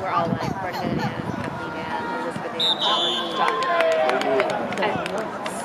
were all like Brendan and Kathleen and Elizabeth and John.